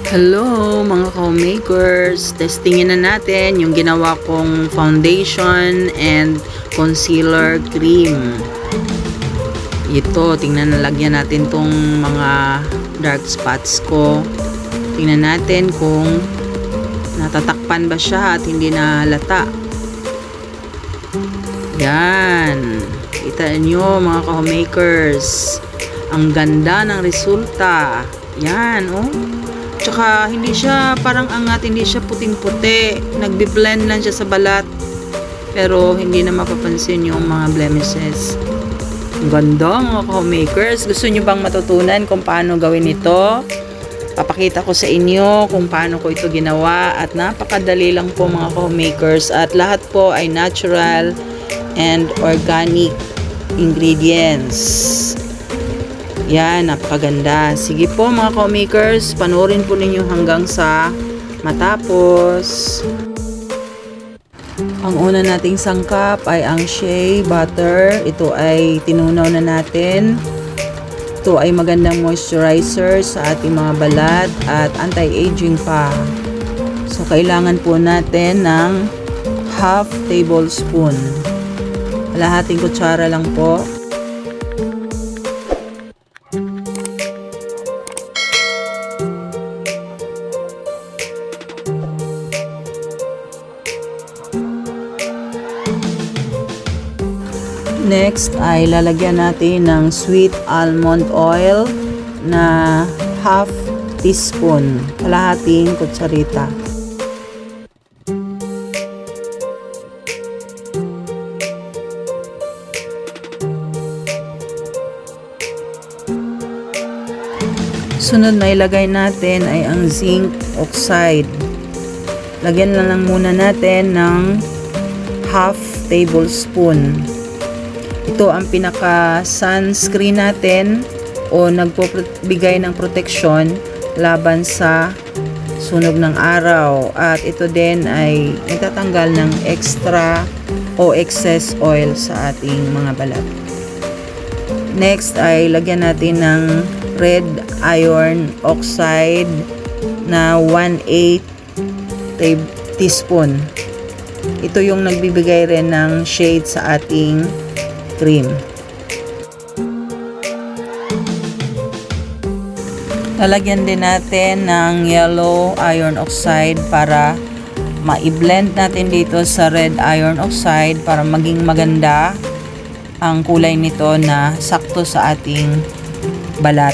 Hello mga ka-homemakers! Testingin na natin yung ginawa kong foundation and concealer cream. Ito, tingnan na, lagyan natin tong mga dark spots ko. Tingnan natin kung natatakpan ba siya at hindi na halata. Yan. Kita nyo mga ka-homemakers. Ang ganda ng resulta. Yan, oh. Tsaka hindi siya parang angat, hindi siya puting-puti. Nagbi-blend lang siya sa balat. Pero hindi na mapapansin yung mga blemishes. Ang ganda mga ka-homemakers. Gusto nyo bang matutunan kung paano gawin ito? Papakita ko sa inyo kung paano ko ito ginawa. At napakadali lang po mga ka-homemakers. At lahat po ay natural and organic ingredients. Yan, napakaganda. Sige po mga ka-homemakers, panoorin po ninyo hanggang sa matapos. Ang una nating sangkap ay ang shea butter. Ito ay tinunaw na natin. Ito ay magandang moisturizer sa ating mga balat at anti-aging pa. So, kailangan po natin ng half tablespoon. Kalahating kutsara lang po. Next ay lalagyan natin ng sweet almond oil na half teaspoon, kalahating kutsarita. Sunod na ilagay natin ay ang zinc oxide. Lagyan lang muna natin ng half tablespoon. Ito ang pinaka sunscreen natin o nagbibigay ng proteksyon laban sa sunog ng araw. At ito din ay nagtatanggal ng extra o excess oil sa ating mga balat. Next ay lagyan natin ng red iron oxide na 1/8 teaspoon. Ito yung nagbibigay rin ng shade sa ating cream. Lalagyan din natin ng yellow iron oxide para ma-blend natin dito sa red iron oxide para maging maganda ang kulay nito na sakto sa ating balat.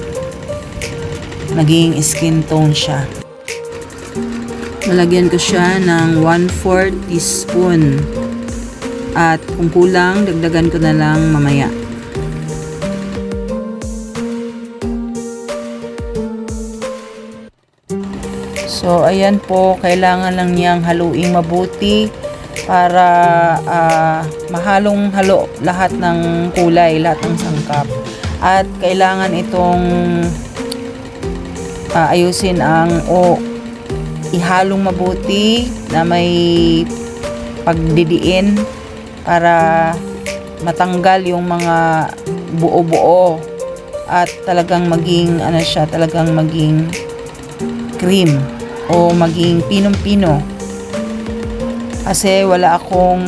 Maging skin tone siya. Lalagyan ko siya ng 1/4 teaspoon. At kung kulang, dagdagan ko na lang mamaya. So, ayan po, kailangan lang niyang haluing mabuti para mahalong-halo lahat ng kulay, lahat ng sangkap. At kailangan itong ayusin ihalong mabuti na may pagdidiin para matanggal yung mga buo-buo at talagang maging talagang maging cream o maging pinong-pino. Kasi wala akong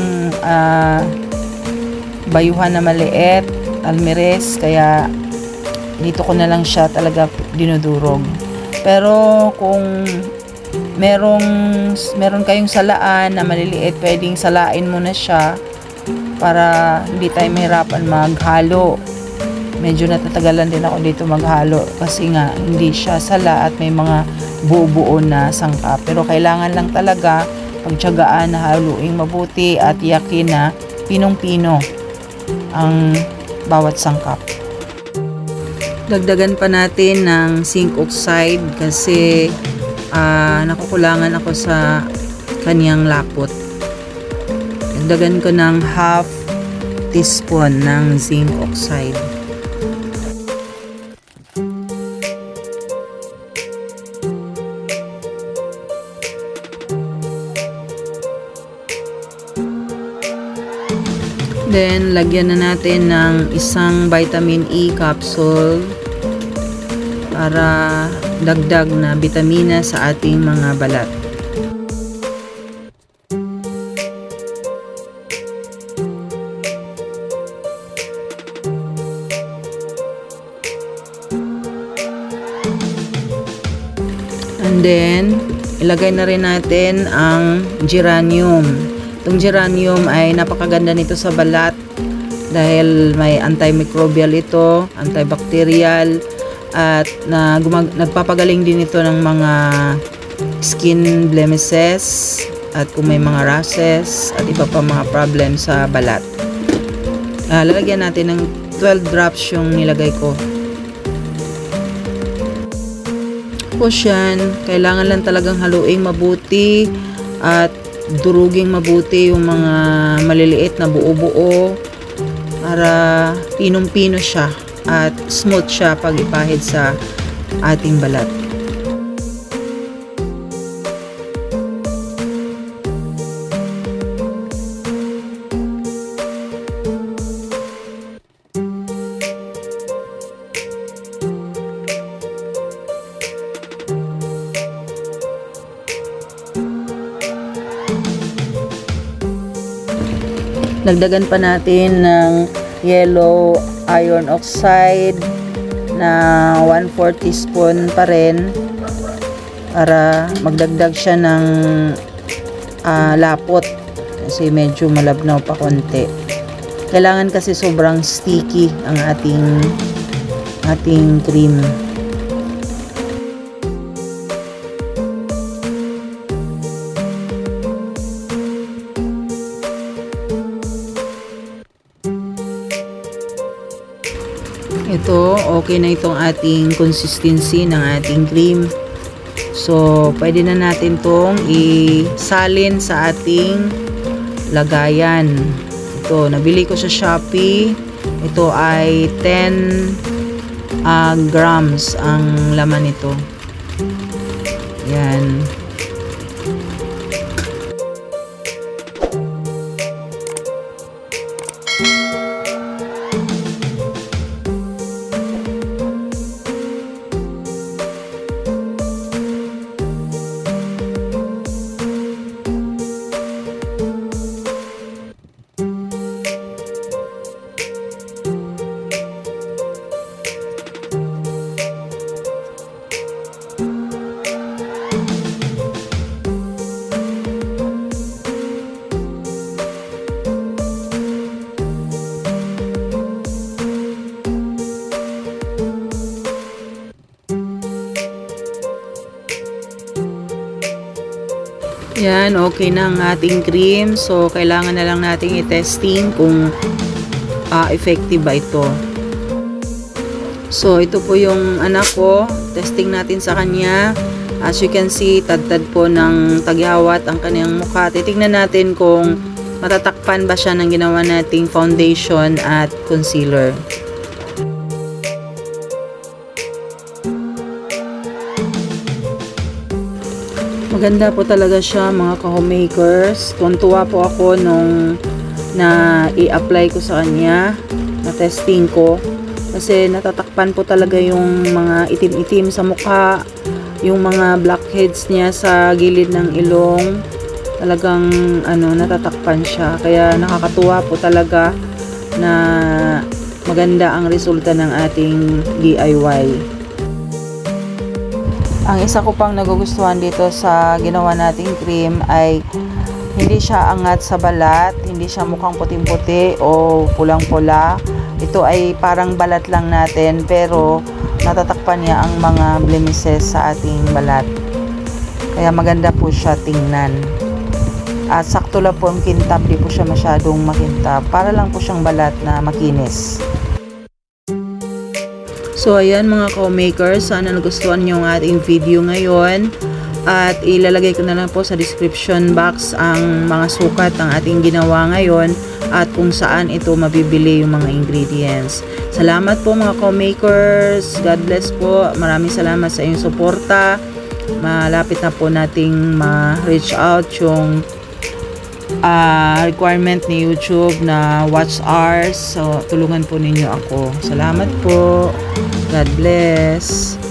bayuhan na maliit, almirez, kaya dito ko na lang siya talaga dinudurog. Pero kung meron kayong salaan na maliliit, pwedeng salain mo na siya para hindi tayo mahirapan maghalo. Medyo natatagalan din ako dito maghalo kasi nga hindi siya sala at may mga buo-buo na sangkap. Pero kailangan lang talaga pagtiyagaan na haluing mabuti at yakin na pinong-pino ang bawat sangkap. Dagdagan pa natin ng zinc oxide kasi nakukulangan ako sa kaniyang lapot. Dagdagan ko ng half teaspoon ng zinc oxide. Then, lagyan na natin ng isang vitamin E capsule para dagdag na bitamina sa ating mga balat. And then, ilagay na rin natin ang geranium. Itong geranium ay napakaganda nito sa balat dahil may antimicrobial ito, antibacterial, at nagpapagaling din ito ng mga skin blemishes at kung may mga rashes at iba pa mga problem sa balat. Lalagyan natin ng 12 drops yung nilagay ko. Tapos yan, kailangan lang talagang haluing mabuti at duruging mabuti yung mga maliliit na buo-buo para pinong-pino siya at smooth siya pag ipahid sa ating balat. Dagdagan pa natin ng yellow iron oxide na 1/4 teaspoon pa rin para magdagdag siya ng lapot kasi medyo malabnaw pa konti. Kailangan kasi sobrang sticky ang ating cream. Ito, okay na itong ating consistency ng ating cream. So, pwede na natin itong isalin sa ating lagayan. Ito, nabili ko sa Shopee. Ito ay 10 grams ang laman nito. Yan. Yan, okay na ang ating cream. So, kailangan na lang nating i-testing kung effective ba ito. So, ito po yung anak ko. Testing natin sa kanya. As you can see, tad-tad po ng tagyawat ang kanyang mukha. Titignan natin kung matatakpan ba siya ng ginawa nating foundation at concealer. Maganda po talaga siya mga ka-homemakers. Tuwan-tuwa po ako nung na i-apply ko sa kanya, na testing ko. Kasi natatakpan po talaga yung mga itim-itim sa mukha, yung mga blackheads niya sa gilid ng ilong. Talagang natatakpan siya. Kaya nakakatuwa po talaga na maganda ang resulta ng ating DIY. Ang isa ko pang nagugustuhan dito sa ginawa nating cream ay hindi siya angat sa balat, hindi siya mukhang puting-puti o pulang-pula. Ito ay parang balat lang natin pero natatakpan niya ang mga blemishes sa ating balat. Kaya maganda po siya tingnan. At sakto lang po ang kintab, di po siya masyadong makintab. Para lang po siyang balat na makinis. So, ayan mga ka-makers, sana nagustuhan nyo ang ating video ngayon. At ilalagay ko na lang po sa description box ang mga sukat ng ating ginawa ngayon at kung saan ito mabibili yung mga ingredients. Salamat po mga ka-makers. God bless po. Maraming salamat sa inyong suporta. Malapit na po nating ma-reach out yung requirement ni YouTube na watch hours. So, tulungan po ninyo ako. Salamat po. God bless.